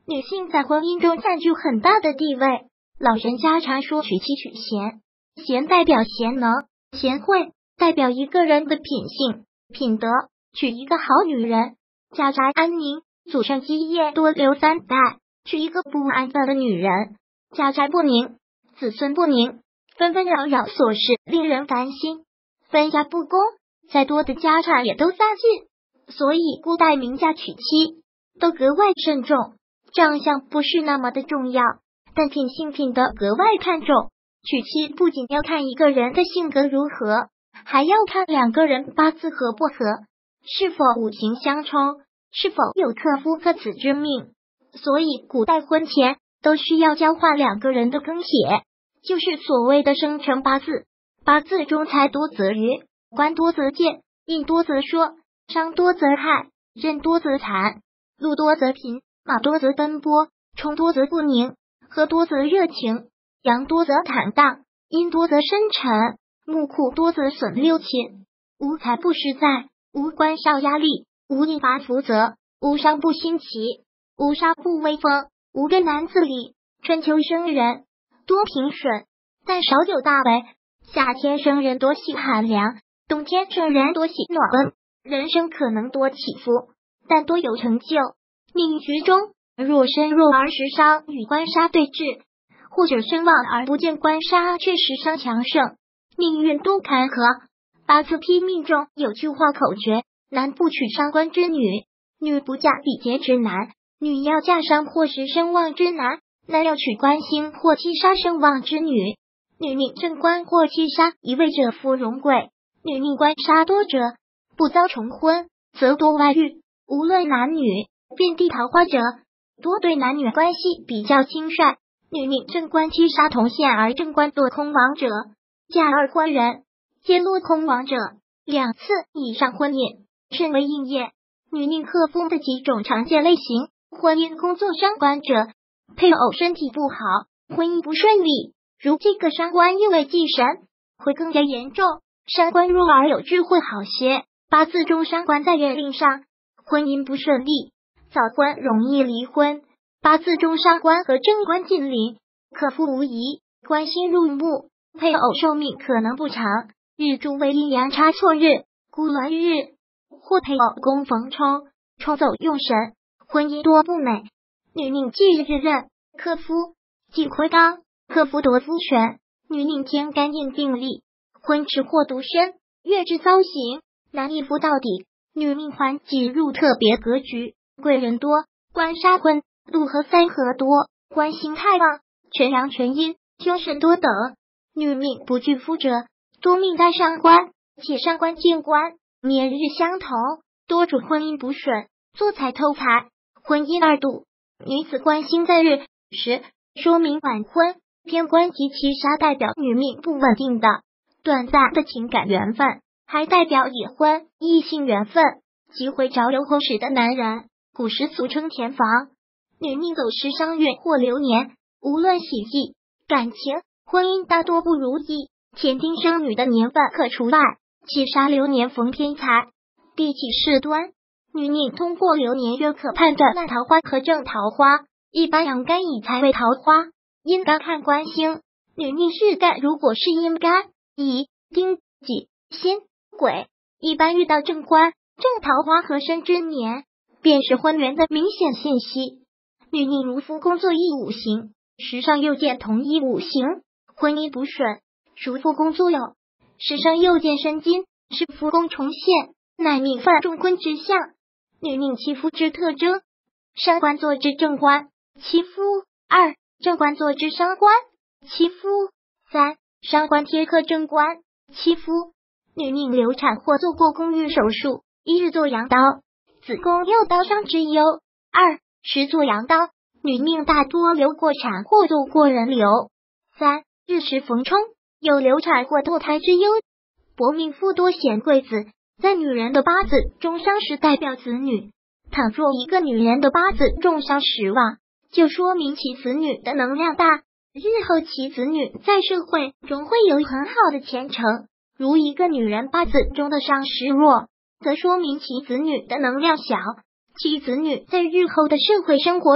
女性在婚姻中占据很大的地位。老人家常说娶妻娶贤，贤代表贤能，贤惠代表一个人的品性、品德。娶一个好女人，家宅安宁，祖上基业多留3代；娶一个不安分的女人，家宅不宁，子孙不宁，纷纷扰扰琐事令人烦心，分家不公，再多的家产也都散尽。所以古代名家娶妻都格外慎重，长相不是那么的重要，但品性品德格外看重。娶妻不仅要看一个人的性格如何，还要看2个人八字合不合，是否五行相冲，是否有克夫克子之命。所以古代婚前都需要交换2个人的庚写，就是所谓的生辰八字。八字中财多则余，官多则见，印多则说，伤多则害，刃多则残，禄多则贫，马多则奔波，冲多则不宁，和多则热情，阳多则坦荡，阴多则深沉，木库多则损六亲。无财不实在，无官少压力，无印乏福泽，无商不兴起，无杀不威风，无根难自理。春秋生人多平顺，但少有大为。夏天生人多喜寒凉，冬天生人多喜暖温。人生可能多起伏，但多有成就。命局中若身弱而食伤与官杀对峙，或者身旺而不见官杀却食伤强盛，命运多坎坷。八字批命中有句话口诀：男不娶伤官之女，女不嫁比劫之男。女要嫁伤或食身旺之男，男要娶官星或七杀身旺之女。女命正官或七杀意味着富荣贵，女命官杀多者不遭重婚，则多外遇。无论男女，遍地桃花者多对男女关系比较轻率。女命正官七杀同线而正官落空亡者，嫁二婚人，皆落空亡者2次以上婚姻称为应验。女命克夫的几种常见类型：婚姻工作伤官者，配偶身体不好，婚姻不顺利。如这个伤官因为忌神，会更加严重。伤官弱而有智慧好些，八字中伤官在月令上，婚姻不顺利，早婚容易离婚。八字中伤官和正官近邻，克夫无疑，官星入木，配偶寿命可能不长。日柱为阴阳差错日、孤鸾日，或配偶宫逢冲，冲走用神，婚姻多不美。女命忌日刃，克夫忌魁罡，克夫夺夫权。女命天干印定力，婚迟或独身，月至遭刑，难一夫到底。女命还忌入特别格局，贵人多，官杀婚，禄和三合多，官星太旺，全阳全阴，凶神多等。女命不惧夫者，多命带伤官，且伤官见官，年日相同，多主婚姻不顺，作财偷财，婚姻二度。女子官星在日时，说明晚婚。偏官及七杀代表女命不稳定的、短暂的情感缘分，还代表已婚异性缘分，即会着流后时的男人，古时俗称田房。女命走时伤运或流年，无论喜忌、感情、婚姻大多不如意。前丁生女的年份可除外，七杀流年逢偏财，必起事端。女命通过流年月可判断烂桃花和正桃花，一般阳干以财为桃花，阴干看官星。女命日干如果是阴干，乙、丁、己、辛、癸，一般遇到正官、正桃花合身之年，便是婚缘的明显信息。女命如夫工作一五行，时上又见同一五行，婚姻不顺。如夫工作有时上又见申金，是夫宫重现，乃命犯重婚之象。女命妻夫之特征：伤官坐之正官，妻夫；二、正官坐之伤官，妻夫；三、伤官贴克正官，妻夫。女命流产或做过宫预手术，一日做阳刀，子宫有刀伤之忧；二、时做阳刀，女命大多流过产或做过人流；三、日时逢冲，有流产或堕胎之忧。薄命夫多显贵子，在女人的八字中伤时代表子女。倘若一个女人的八字重伤时旺，就说明其子女的能量大，日后其子女在社会中会有很好的前程。如一个女人八字中的伤时弱，则说明其子女的能量小，其子女在日后的社会生活中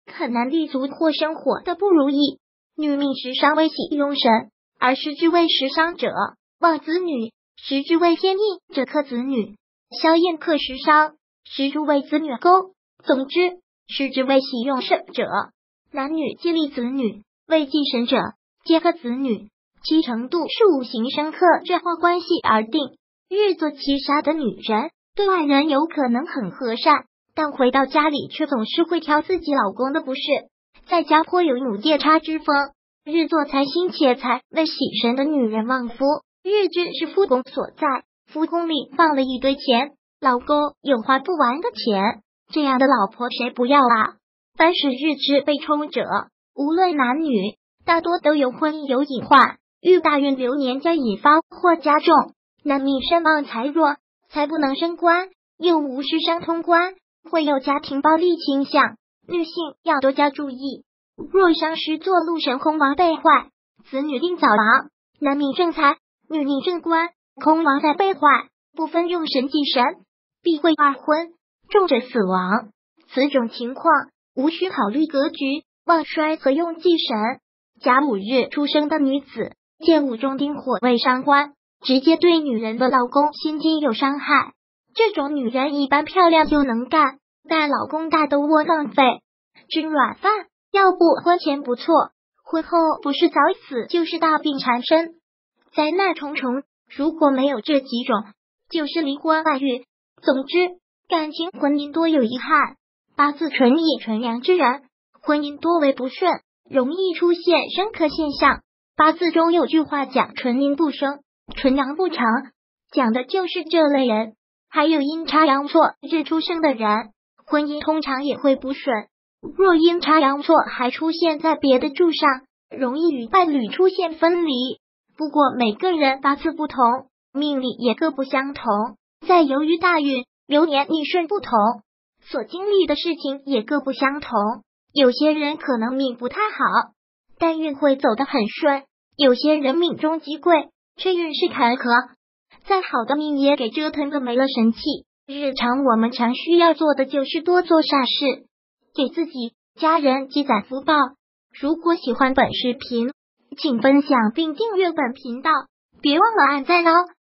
很难立足或生活的不如意。女命时伤为喜用神，而时之为时伤者旺子女，时之为偏印者克子女。消印克时伤，时之为子女钩。总之，时之为喜用神者，男女皆立子女；为忌神者，皆克子女。其程度是五行生克这化关系而定。日做七杀的女人，对外人有可能很和善，但回到家里却总是会挑自己老公的不是，在家颇有母夜叉之风。日做财星且财为喜神的女人旺夫，日支是夫宫所在，夫宫里放了一堆钱，老公有花不完的钱，这样的老婆谁不要啊？凡是日支被冲者，无论男女，大多都有婚姻有隐患，遇大运流年将引发或加重。男命身旺财弱，财不能升官，又无事伤通官，会有家庭暴力倾向，女性要多加注意。若伤时坐禄神空亡被坏，子女定早亡。男命正财，女命正官，空亡在被坏，不分用神忌神，必会二婚，重者死亡。此种情况无需考虑格局、旺衰和用忌神。甲午日出生的女子，见午中丁火为伤官，直接对女人的老公心经有伤害。这种女人一般漂亮又能干，但老公大都窝囊废，吃软饭。要不婚前不错，婚后不是早死就是大病缠身，灾难重重。如果没有这几种，就是离婚外遇。总之，感情婚姻多有遗憾。八字纯义纯良之人，婚姻多为不顺，容易出现生克现象。八字中有句话讲纯阴不生，纯阳不长，讲的就是这类人。还有阴差阳错日出生的人，婚姻通常也会不顺。若阴差阳错还出现在别的柱上，容易与伴侣出现分离。不过每个人八字不同，命理也各不相同，再由于大运流年逆顺不同，所经历的事情也各不相同。有些人可能命不太好，但运会走得很顺；有些人命中极贵，却运势坎坷。再好的命也给折腾的没了神气。日常我们常需要做的就是多做善事，给自己、家人积攒福报。如果喜欢本视频，请分享并订阅本频道，别忘了按赞哦。